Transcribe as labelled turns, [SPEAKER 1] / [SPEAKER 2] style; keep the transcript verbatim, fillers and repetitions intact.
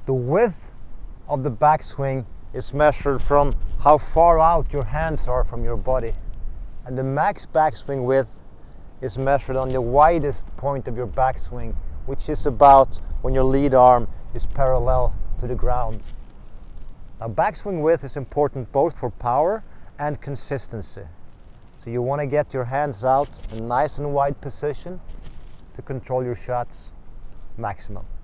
[SPEAKER 1] The width of the backswing is measured from how far out your hands are from your body, and the max backswing width is measured on the widest point of your backswing, which is about when your lead arm is parallel to the ground. Now, backswing width is important both for power and consistency. So you want to get your hands out in a nice and wide position to control your shots maximum.